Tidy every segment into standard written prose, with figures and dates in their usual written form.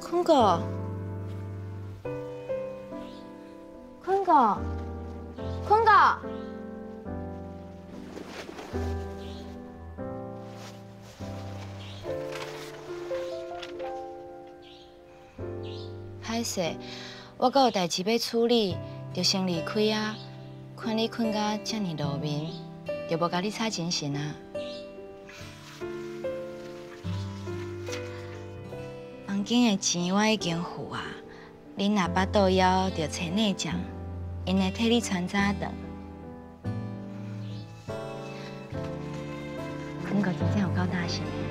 坤哥，坤哥，坤哥，歹势，我阁有代志要处理，就先离开啊。看你困甲遮尔落眠，就无甲你吵精神啊。房间的钱我已经付啊，恁若巴肚枵，就找内将，因会替你传早顿。坤哥真正有够大心的。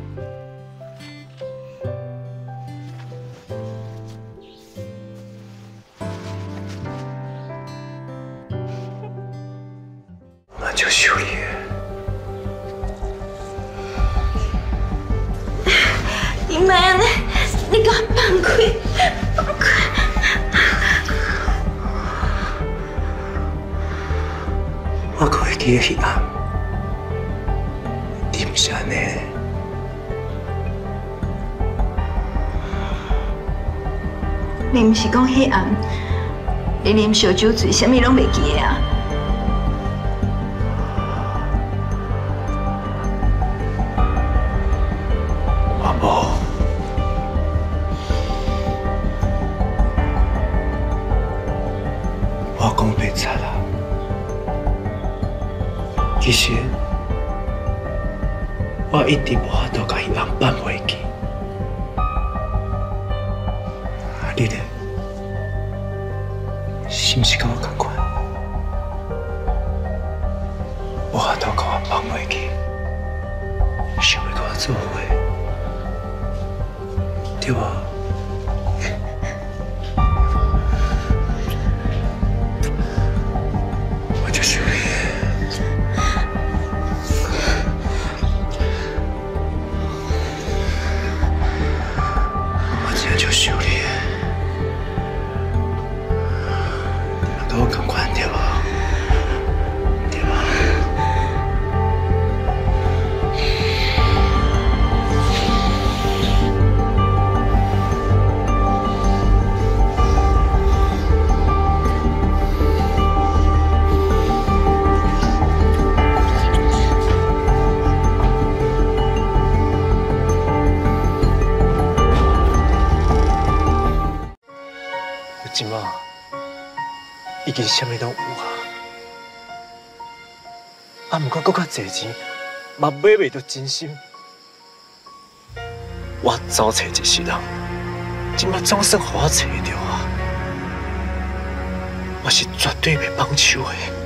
那就修理。 你莫安尼，你给我放开，放开！ 我可会记得迄暗，你毋是安尼。 你毋是讲迄暗，你啉烧酒醉，啥物拢袂记的啊？ 我讲白贼啦，其实我一直无法度甲伊人放袂记。你咧，是毋是甲我同款？无法度甲我放袂记，想要甲我做伙，对无？ 修理，跟我同款对吧？对吧？即马已经啥物拢有啊，毋过搁较侪钱，嘛买袂着真心。我走找一世人，即马总算互我找着啊！我是绝对袂放手的。